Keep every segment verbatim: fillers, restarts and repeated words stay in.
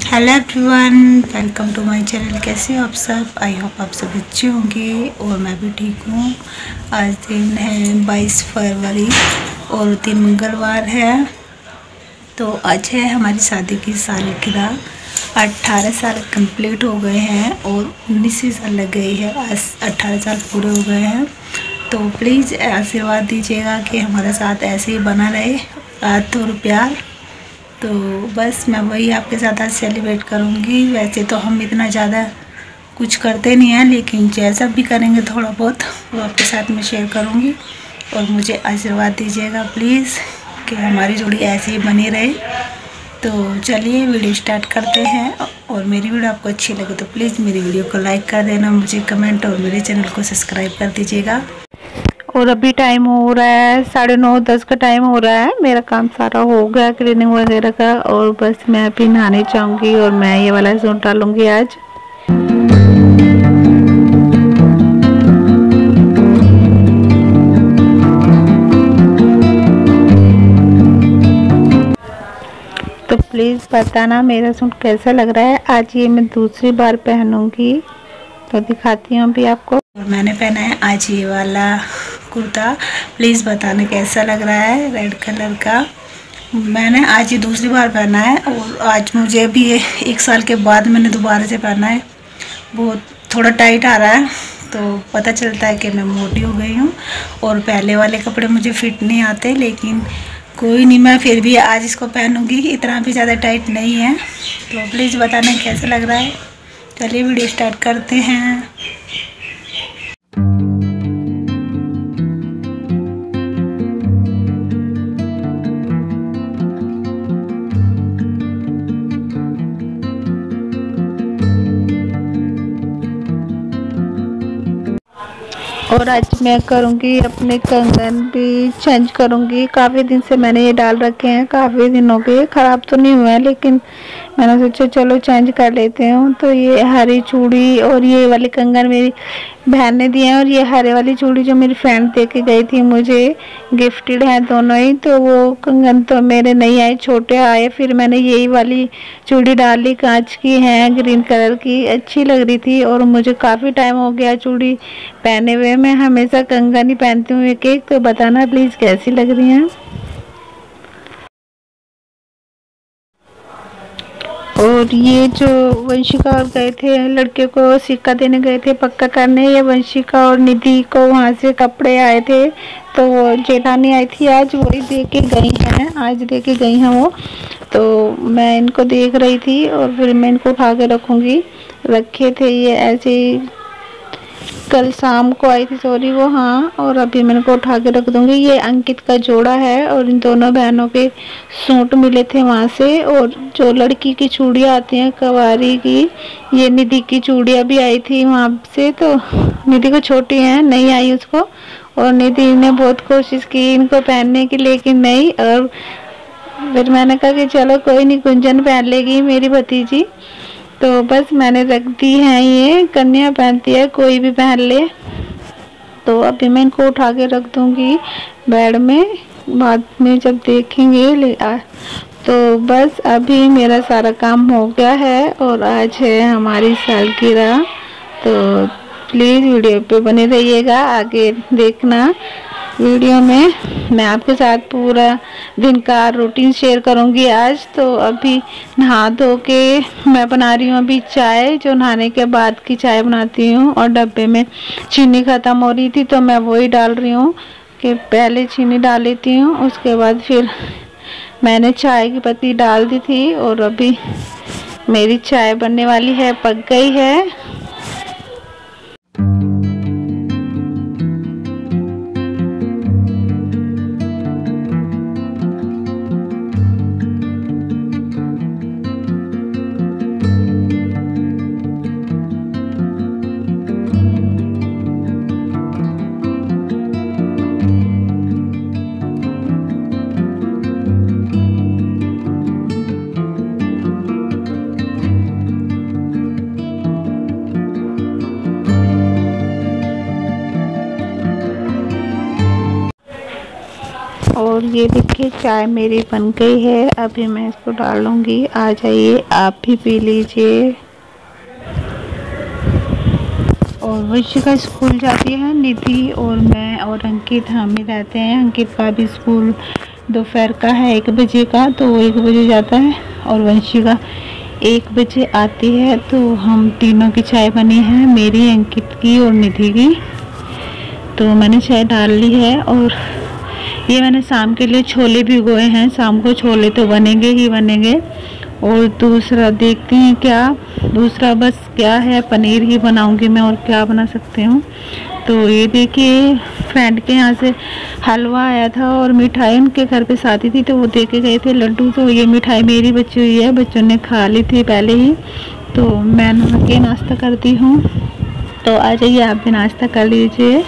Hello everyone, welcome to my channel. कैसे हो आप सब? आई होप आप सब अच्छे होंगे और मैं भी ठीक हूँ। आज दिन है बाईस फरवरी और दिन मंगलवार है। तो आज है हमारी शादी की सालगिरह। अट्ठारह साल कंप्लीट हो गए हैं और उन्नीसवीं साल लग गई है। आज अट्ठारह साल पूरे हो गए हैं। तो प्लीज़ आशीर्वाद दीजिएगा कि हमारे साथ ऐसे ही बना रहे साथ और प्यार। तो बस मैं वही आपके साथ आज सेलिब्रेट करूँगी। वैसे तो हम इतना ज़्यादा कुछ करते नहीं हैं, लेकिन जैसा भी करेंगे थोड़ा बहुत वो आपके साथ में शेयर करूँगी। और मुझे आशीर्वाद दीजिएगा प्लीज़ कि हमारी जोड़ी ऐसे ही बनी रहे। तो चलिए वीडियो स्टार्ट करते हैं। और मेरी वीडियो आपको अच्छी लगे तो प्लीज़ मेरी वीडियो को लाइक कर देना, मुझे कमेंट और मेरे चैनल को सब्सक्राइब कर दीजिएगा। और अभी टाइम हो रहा है साढ़े नौ दस का टाइम हो रहा है। मेरा काम सारा हो गया क्लीनिंग वगैरह का, और बस मैं अभी नहाने जाऊंगी और मैं ये वाला सूट डालूंगी आज। तो प्लीज़ बताना मेरा सूट कैसा लग रहा है। आज ये मैं दूसरी बार पहनूंगी, तो दिखाती हूँ अभी आपको। और मैंने पहना है आज ये वाला कुर्ता। प्लीज़ बताना कैसा लग रहा है, रेड कलर का। मैंने आज ये दूसरी बार पहना है और आज मुझे भी एक साल के बाद मैंने दोबारा से पहना है। बहुत थोड़ा टाइट आ रहा है, तो पता चलता है कि मैं मोटी हो गई हूँ। और पहले वाले कपड़े मुझे फिट नहीं आते, लेकिन कोई नहीं, मैं फिर भी आज इसको पहनूंगी। इतना भी ज़्यादा टाइट नहीं है। तो प्लीज़ बताना कैसा लग रहा है। चलिए वीडियो स्टार्ट करते हैं। और आज मैं करूँगी अपने कंगन भी चेंज करूँगी। काफ़ी दिन से मैंने ये डाल रखे हैं, काफ़ी दिन हो गए, ख़राब तो नहीं हुआ है, लेकिन मैंने सोचा चलो चेंज कर लेते हूँ। तो ये हरी चूड़ी और ये वाले कंगन मेरी बहन ने दिए हैं, और ये हरे वाली चूड़ी जो मेरी फ्रेंड दे के गई थी मुझे, गिफ्टेड है दोनों ही। तो वो कंगन तो मेरे नहीं आए, छोटे आए। फिर मैंने यही वाली चूड़ी डाली, कांच की है, ग्रीन कलर की, अच्छी लग रही थी। और मुझे काफ़ी टाइम हो गया चूड़ी पहने हुए। मैं हमेशा कंगन ही पहनती हूँ एक एक। तो बताना प्लीज़ कैसी लग रही हैं। और ये जो वंशिका और गए थे लड़के को सिक्का देने गए थे पक्का करने, ये वंशिका और निधि को वहाँ से कपड़े आए थे। तो वो जेठानी आई थी आज, वही दे के गई हैं, आज दे के गई हैं वो। तो मैं इनको देख रही थी और फिर मैं इनको उठा के रखूँगी। रखे थे ये ऐसे ही, कल शाम को आई थी सॉरी वो, हाँ। और अभी मैंने को उठा के रख दूंगी। ये अंकित का जोड़ा है और इन दोनों बहनों के सूट मिले थे वहाँ से। और जो लड़की की चूड़ियाँ आती हैं कवारी की, ये निधि की चूड़ियाँ भी आई थी वहाँ से। तो निधि को छोटी है, नहीं आई उसको। और निधि ने बहुत कोशिश की इनको पहनने की, लेकिन नहीं। और फिर मैंने कहा कि चलो कोई नहीं, गुंजन पहन लेगी मेरी भतीजी। तो बस मैंने रख दी है, ये कन्या पहनती है, कोई भी पहन ले। तो अभी मैं इनको उठा के रख दूंगी बेड में, बाद में जब देखेंगे ले आ। तो बस अभी मेरा सारा काम हो गया है और आज है हमारी सालगिरह। तो प्लीज़ वीडियो पे बने रहिएगा, आगे देखना। वीडियो में मैं आपके साथ पूरा दिन का रूटीन शेयर करूंगी आज। तो अभी नहा धो के मैं बना रही हूँ अभी चाय, जो नहाने के बाद की चाय बनाती हूँ। और डब्बे में चीनी ख़त्म हो रही थी, तो मैं वही डाल रही हूँ कि पहले चीनी डाल लेती हूँ, उसके बाद फिर मैंने चाय की पत्ती डाल दी थी। और अभी मेरी चाय बनने वाली है, पक गई है। ये देखिए चाय मेरी बन गई है, अभी मैं इसको डाल लूँगी। आ जाइए आप भी पी लीजिए। और वंशिका स्कूल जाती है, निधि और मैं और अंकित हम ही रहते हैं। अंकित का भी स्कूल दोपहर का है एक बजे का, तो वो एक बजे जाता है और वंशिका एक बजे आती है। तो हम तीनों की चाय बनी है, मेरी, अंकित की और निधि की। तो मैंने चाय डाल ली है और ये मैंने शाम के लिए छोले भिगोए हैं। शाम को छोले तो बनेंगे ही बनेंगे। और दूसरा देखते हैं क्या, दूसरा बस क्या है, पनीर ही बनाऊंगी मैं, और क्या बना सकते हूँ। तो ये देखिए फ्रेंड के यहाँ से हलवा आया था और मिठाई, उनके घर पे शादी थी तो वो दे के गए थे लड्डू। तो ये मिठाई मेरी बची हुई है, बच्चों ने खा ली थी पहले ही। तो मैं नहा के नाश्ता करती हूँ। तो आ जाइए आप भी नाश्ता कर लीजिए।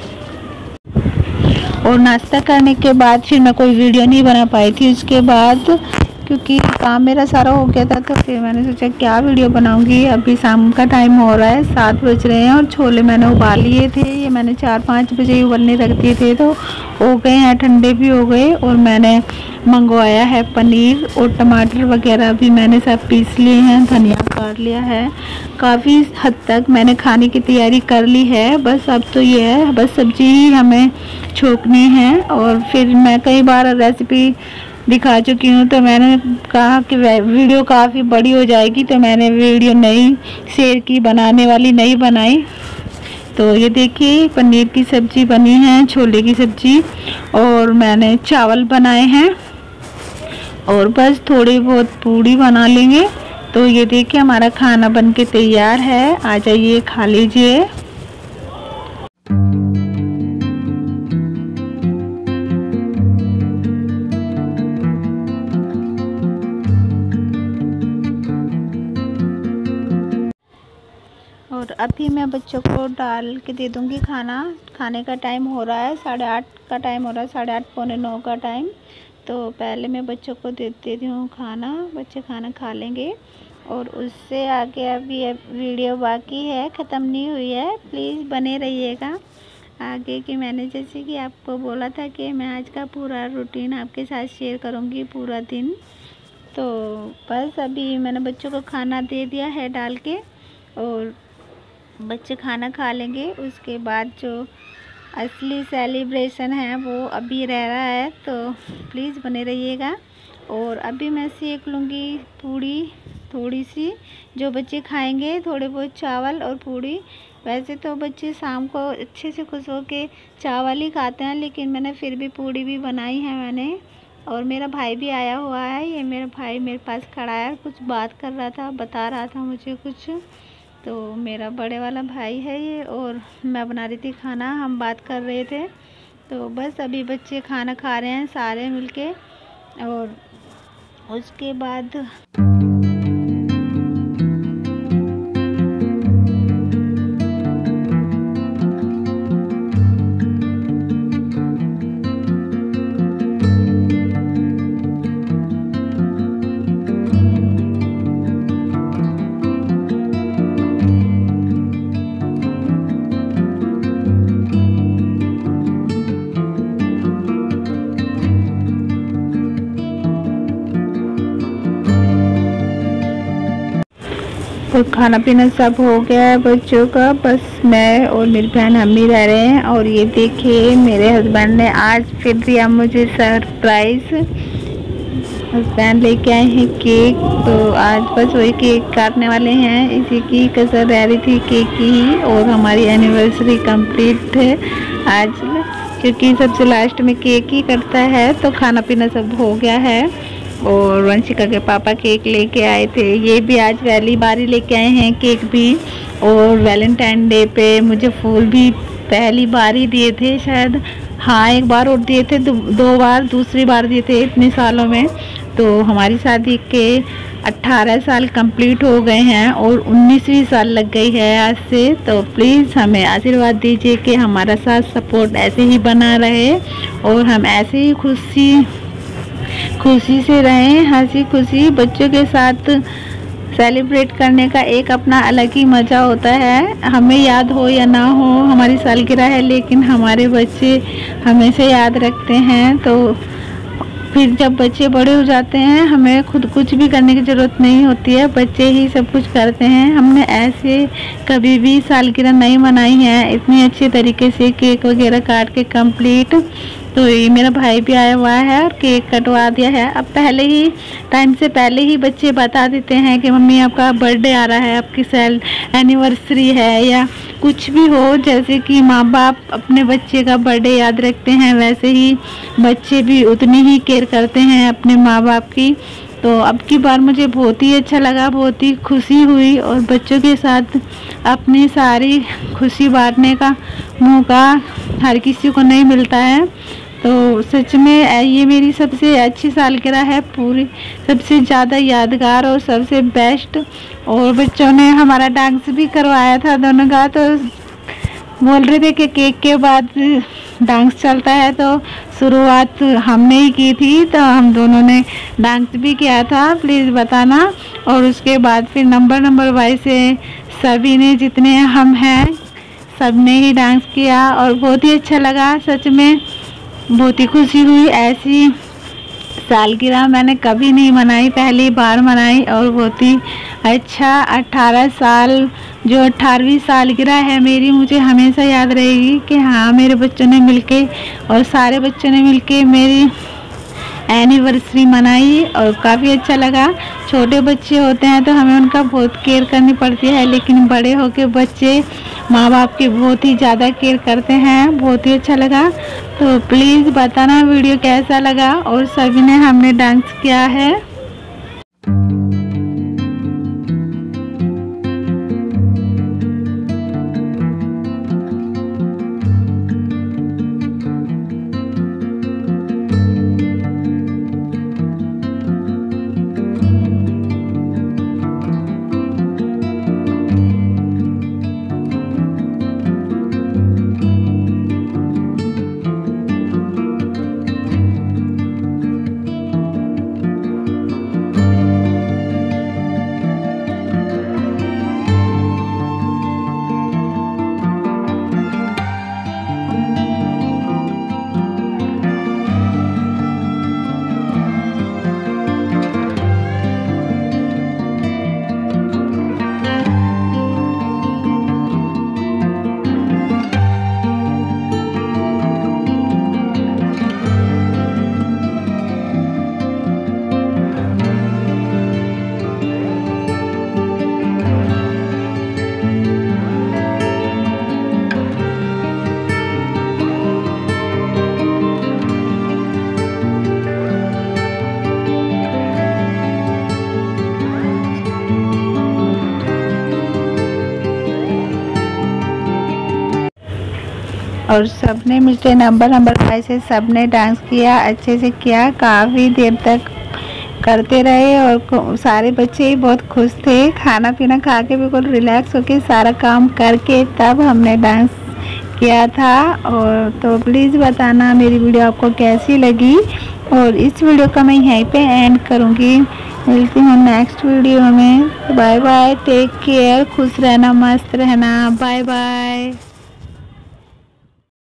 और नाश्ता करने के बाद फिर मैं कोई वीडियो नहीं बना पाई थी उसके बाद, क्योंकि काम मेरा सारा हो गया था। तो फिर मैंने सोचा क्या वीडियो बनाऊंगी। अभी शाम का टाइम हो रहा है, सात बज रहे हैं और छोले मैंने उबाल लिए थे। ये मैंने चार पाँच बजे ही उबलने रख दिए थे, तो हो गए हैं, ठंडे भी हो गए। और मैंने मंगवाया है पनीर और टमाटर वगैरह भी मैंने सब पीस लिए हैं, धनिया काट लिया है। काफ़ी हद तक मैंने खाने की तैयारी कर ली है। बस अब तो ये है, बस सब्जी ही हमें छोकनी है। और फिर मैं कई बार रेसिपी दिखा चुकी हूँ, तो मैंने कहा कि वीडियो काफ़ी बड़ी हो जाएगी, तो मैंने वीडियो नई शेयर की, बनाने वाली नहीं बनाई। तो ये देखिए पनीर की सब्ज़ी बनी है, छोले की सब्ज़ी, और मैंने चावल बनाए हैं और बस थोड़ी बहुत पूड़ी बना लेंगे। तो ये देखिए हमारा खाना बनके तैयार है, आ जाइए खा लीजिए। और अभी मैं बच्चों को डाल के दे दूँगी खाना। खाने का टाइम हो रहा है, साढ़े आठ का टाइम हो रहा है, साढ़े आठ पौने नौ का टाइम। तो पहले मैं बच्चों को दे देती हूँ खाना, बच्चे खाना खा लेंगे। और उससे आगे अभी वीडियो बाकी है, ख़त्म नहीं हुई है, प्लीज़ बने रहिएगा आगे की। मैंने जैसे कि आपको बोला था कि मैं आज का पूरा रूटीन आपके साथ शेयर करूँगी, पूरा दिन। तो बस अभी मैंने बच्चों को खाना दे दिया है डाल के, और बच्चे खाना खा लेंगे। उसके बाद जो असली सेलिब्रेशन है वो अभी रह रहा है, तो प्लीज़ बने रहिएगा। और अभी मैं सेक लूँगी पूड़ी थोड़ी सी, जो बच्चे खाएंगे, थोड़े बहुत चावल और पूड़ी। वैसे तो बच्चे शाम को अच्छे से खुश हो के चावल ही खाते हैं, लेकिन मैंने फिर भी पूड़ी भी बनाई है मैंने। और मेरा भाई भी आया हुआ है, ये मेरा भाई मेरे पास खड़ा है, कुछ बात कर रहा था, बता रहा था मुझे कुछ। तो मेरा बड़े वाला भाई है ये, और मैं बना रही थी खाना, हम बात कर रहे थे। तो बस अभी बच्चे खाना खा रहे हैं सारे मिलके, और उसके बाद और खाना पीना सब हो गया है बच्चों का। बस मैं और मेरी बहन हम ही रह रहे हैं। और ये देखिए मेरे हस्बैंड ने आज फिर दिया मुझे सरप्राइज़। हस्बैंड लेके आए हैं केक, तो आज बस वही केक काटने वाले हैं। इसी की कसर रह रही थी केक की ही। और हमारी एनिवर्सरी कंप्लीट है आज, क्योंकि सबसे लास्ट में केक ही कटता है। तो खाना पीना सब हो गया है। और वंशिका के पापा केक लेके आए थे, ये भी आज पहली बारी लेके आए हैं केक भी। और वैलेंटाइन डे पे मुझे फूल भी पहली बार ही दिए थे शायद, हाँ एक बार और दिए थे, दो, दो बार दूसरी बार दिए थे इतने सालों में। तो हमारी शादी के अट्ठारह साल कंप्लीट हो गए हैं और उन्नीसवीं साल लग गई है आज से। तो प्लीज़ हमें आशीर्वाद दीजिए कि हमारा साथ सपोर्ट ऐसे ही बना रहे और हम ऐसे ही खुशी खुशी से रहें, हंसी खुशी बच्चों के साथ सेलिब्रेट करने का एक अपना अलग ही मज़ा होता है। हमें याद हो या ना हो हमारी सालगिरह है, लेकिन हमारे बच्चे हमेशा याद रखते हैं। तो फिर जब बच्चे बड़े हो जाते हैं हमें खुद कुछ भी करने की ज़रूरत नहीं होती है, बच्चे ही सब कुछ करते हैं। हमने ऐसे कभी भी सालगिरह नहीं मनाई है इतनी अच्छे तरीके से, केक वगैरह काट के कंप्लीट। तो ये मेरा भाई भी आया हुआ है और केक कटवा दिया है। अब पहले ही टाइम से पहले ही बच्चे बता देते हैं कि मम्मी आपका बर्थडे आ रहा है, आपकी सेल एनिवर्सरी है, या कुछ भी हो। जैसे कि माँ बाप अपने बच्चे का बर्थडे याद रखते हैं, वैसे ही बच्चे भी उतनी ही केयर करते हैं अपने माँ बाप की। तो अब की बार मुझे बहुत ही अच्छा लगा, बहुत ही खुशी हुई, और बच्चों के साथ अपनी सारी खुशी बांटने का मौका हर किसी को नहीं मिलता है। तो सच में ये मेरी सबसे अच्छी सालगिरह है, पूरी सबसे ज़्यादा यादगार और सबसे बेस्ट। और बच्चों ने हमारा डांस भी करवाया था दोनों का, तो बोल रहे थे कि केक के बाद डांस चलता है, तो शुरुआत हमने ही की थी, तो हम दोनों ने डांस भी किया था, प्लीज़ बताना। और उसके बाद फिर नंबर नंबर वाइज से सभी ने, जितने हम हैं सब ने ही डांस किया और बहुत ही अच्छा लगा। सच में बहुत ही खुशी हुई। ऐसी सालगिरह मैंने कभी नहीं मनाई, पहली बार मनाई, और बहुत ही अच्छा। अट्ठारह साल जो अट्ठारहवीं सालगिरह है मेरी, मुझे हमेशा याद रहेगी कि हाँ मेरे बच्चों ने मिलके और सारे बच्चों ने मिलके मेरी एनिवर्सरी मनाई और काफ़ी अच्छा लगा। छोटे बच्चे होते हैं तो हमें उनका बहुत केयर करनी पड़ती है, लेकिन बड़े होके बच्चे माँ बाप की बहुत ही ज़्यादा केयर करते हैं। बहुत ही अच्छा लगा। तो प्लीज़ बताना वीडियो कैसा लगा, और सभी ने हमने डांस किया है। और सबने मिलकर नंबर नंबर फाइव से सबने डांस किया, अच्छे से किया, काफ़ी देर तक करते रहे। और सारे बच्चे ही बहुत खुश थे। खाना पीना खा के बिल्कुल रिलैक्स होके सारा काम करके तब हमने डांस किया था। और तो प्लीज़ बताना मेरी वीडियो आपको कैसी लगी, और इस वीडियो का मैं यहीं पे एंड करूँगी। मिलती हूँ नेक्स्ट वीडियो में। बाय बाय, टेक केयर, खुश रहना, मस्त रहना, बाय बाय।